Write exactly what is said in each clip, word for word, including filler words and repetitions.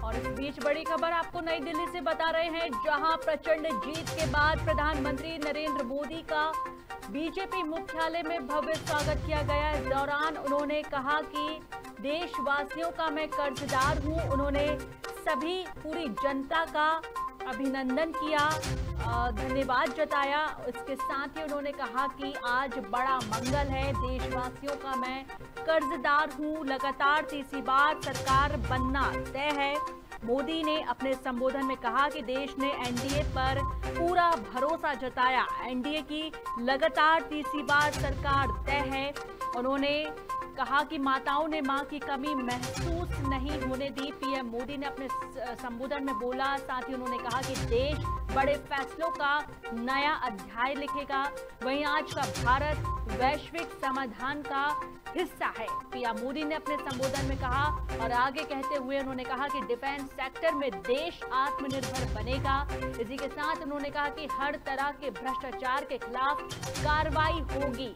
और इस बीच बड़ी खबर आपको नई दिल्ली से बता रहे हैं, जहां प्रचंड जीत के बाद प्रधानमंत्री नरेंद्र मोदी का बीजेपी मुख्यालय में भव्य स्वागत किया गया। इस दौरान उन्होंने कहा कि देशवासियों का मैं कर्जदार हूं। उन्होंने सभी पूरी जनता का अभिनंदन किया, धन्यवाद जताया। इसके साथ ही उन्होंने कहा कि आज बड़ा मंगल है, देशवासियों का मैं कर्जदार हूं। लगातार तीसरी बार सरकार बनना तय है। मोदी ने अपने संबोधन में कहा कि देश ने एनडीए पर पूरा भरोसा जताया। एनडीए की लगातार तीसरी बार सरकार तय है। उन्होंने कहा कि माताओं ने मां की कमी महसूस नहीं होने दी, पीएम मोदी ने अपने संबोधन में बोला। साथ ही उन्होंने कहा कि देश बड़े फैसलों का नया अध्याय लिखेगा। वहीं आज का भारत वैश्विक समाधान का हिस्सा है, पीएम मोदी ने अपने संबोधन में कहा। और आगे कहते हुए उन्होंने कहा कि डिफेंस सेक्टर में देश आत्मनिर्भर बनेगा। इसी के साथ उन्होंने कहा कि हर तरह के भ्रष्टाचार के खिलाफ कार्रवाई होगी।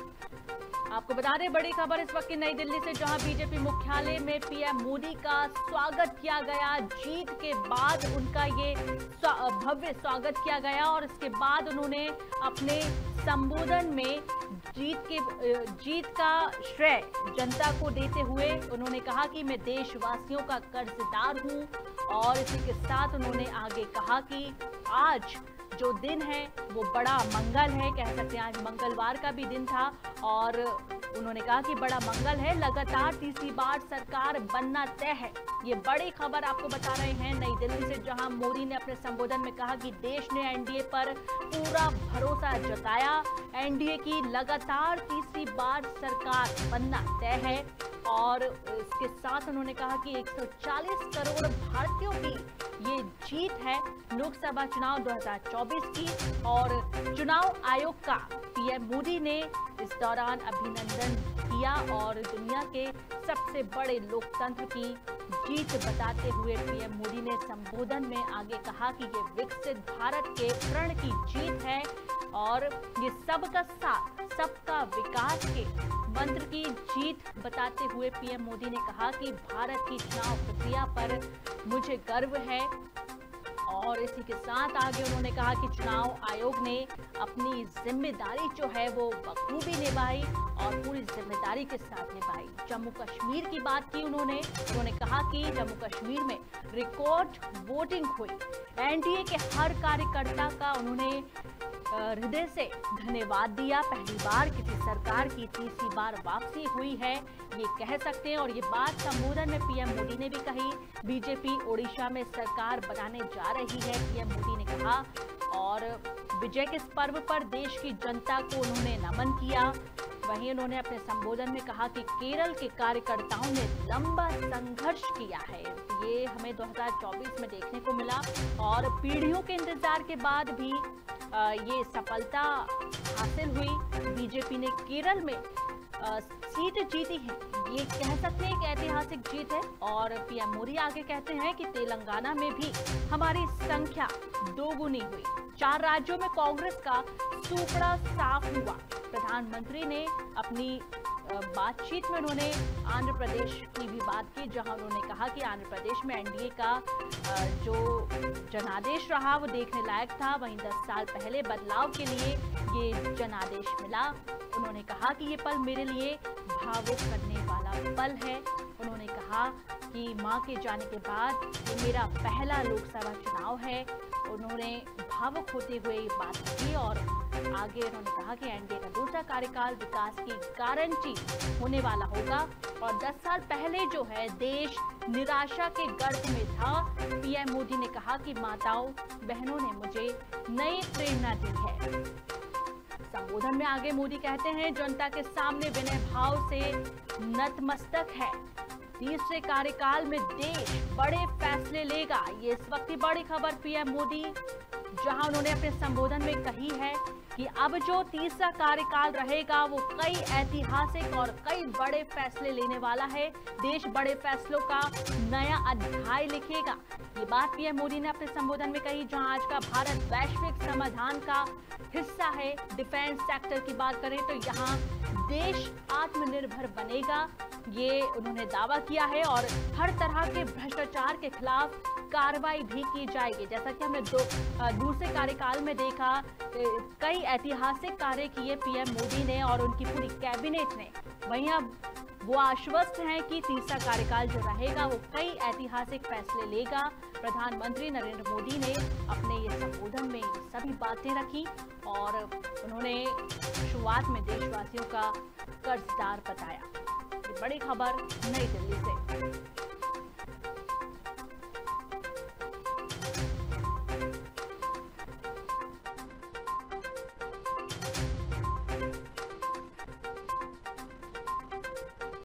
आपको बता दें बड़ी खबर इस वक्त की नई दिल्ली से, जहां बीजेपी मुख्यालय में पीएम मोदी का स्वागत किया गया। जीत के बाद उनका ये भव्य स्वागत किया गया और इसके बाद उन्होंने अपने संबोधन में जीत के जीत का श्रेय जनता को देते हुए उन्होंने कहा कि मैं देशवासियों का कर्जदार हूं। और इसी के साथ उन्होंने आगे कहा कि आज जो दिन है वो बड़ा मंगल है, कह सकते हैं आज मंगलवार का भी दिन था। और उन्होंने कहा कि बड़ा मंगल है, लगातार तीसरी बार सरकार बनना तय है। ये बड़ी खबर आपको बता रहे हैं नई दिल्ली से, जहां मोदी ने अपने संबोधन में कहा कि देश ने एनडीए पर पूरा भरोसा जताया। एनडीए की लगातार तीसरी बार सरकार बनना तय है। और इसके साथ उन्होंने कहा कि एक सौ चालीस करोड़ भारतीयों की ये जीत है लोकसभा चुनाव दो हज़ार चौबीस की। और चुनाव आयोग का पीएम मोदी ने इस दौरान अभिनंदन किया और दुनिया के सबसे बड़े लोकतंत्र की जीत बताते हुए पीएम मोदी ने संबोधन में आगे कहा कि ये विकसित भारत के प्रण की जीत है और ये सबका साथ सबका विकास के मंत्र की जीत बताते हुए पीएम मोदी ने कहा कि भारत की चुनाव प्रक्रिया पर मुझे गर्व है। और इसी के साथ आगे उन्होंने कहा कि चुनाव आयोग ने अपनी जिम्मेदारी जो है वो बखूबी निभाई और पूरी जिम्मेदारी के साथ निभाई। जम्मू कश्मीर की बात की उन्होंने उन्होंने कहा कि जम्मू कश्मीर में रिकॉर्ड वोटिंग हुई। एनडीए के हर कार्यकर्ता का उन्होंने हृदय से धन्यवाद दिया। पहली बार किसी सरकार की तीसरी बार वापसी हुई है, ये कह सकते हैं। और ये बात संबोधन में पीएम मोदी ने भी कही। बीजेपी ओडिशा में सरकार बनाने जा रही है, पीएम मोदी ने कहा। और विजय के इस पर्व पर देश की जनता को उन्होंने नमन किया। वहीं उन्होंने अपने संबोधन में कहा कि केरल के कार्यकर्ताओं ने लंबा संघर्ष किया है, ये हमें दो हज़ार चौबीस में देखने को मिला। और पीढ़ियों के इंतजार के बाद भी ये सफलता हासिल हुई। बीजेपी ने केरल में सीट जीती है, ये कह सकते हैं एक ऐतिहासिक जीत है। और पीएम मोदी आगे कहते हैं कि तेलंगाना में भी हमारी संख्या दोगुनी हुई। चार राज्यों में कांग्रेस का सूपड़ा साफ हुआ। प्रधानमंत्री ने अपनी बातचीत में उन्होंने आंध्र प्रदेश की भी बात की, जहां उन्होंने कहा कि आंध्र प्रदेश में एनडीए का जो जनादेश रहा वो देखने लायक था। वहीं दस साल पहले बदलाव के लिए ये जनादेश मिला। उन्होंने कहा कि ये पल मेरे लिए भावुक करने वाला पल है। उन्होंने कहा कि मां के जाने के बाद ये मेरा पहला लोकसभा चुनाव है। उन्होंने भावुक होते हुए ये बात की। और आगे उन्होंने कहा कि एनडीए का दूसरा कार्यकाल विकास की गारंटी होने वाला होगा। और दस साल पहले जो है देश निराशा के गर्त में था। पीएम मोदी ने कहा कि माताओं बहनों ने मुझे नई प्रेरणा दी है। संबोधन में आगे मोदी कहते हैं जनता के सामने विनय भाव से नतमस्तक है। तीसरे कार्यकाल में देश बड़े फैसले लेगा। ये इस वक्त की बड़ी खबर पीएम मोदी, जहां उन्होंने अपने संबोधन में कही है कि अब जो तीसरा कार्यकाल रहेगा वो कई ऐतिहासिक और कई बड़े फैसले लेने वाला है। देश बड़े फैसलों का नया अध्याय लिखेगा। ये बात पीएम मोदी ने अपने संबोधन में कही, जहां आज का भारत वैश्विक समाधान का हिस्सा है। डिफेंस सेक्टर की बात करें तो यहाँ देश आत्मनिर्भर बनेगा, ये उन्होंने दावा किया है और हर तरह के भ्रष्टाचार के खिलाफ कार्रवाई भी की जाएगी। जैसा कि हमने दो दूसरे कार्यकाल में देखा, कई ऐतिहासिक कार्य किए पीएम मोदी ने और उनकी पूरी कैबिनेट ने। वहीं अब वो आश्वस्त हैं कि तीसरा कार्यकाल जो रहेगा वो कई ऐतिहासिक फैसले लेगा। प्रधानमंत्री नरेंद्र मोदी ने अपने ये संबोधन में सभी बातें रखी और उन्होंने शुरुआत में देशवासियों का कर्जदार बताया। ये बड़ी खबर नई दिल्ली से।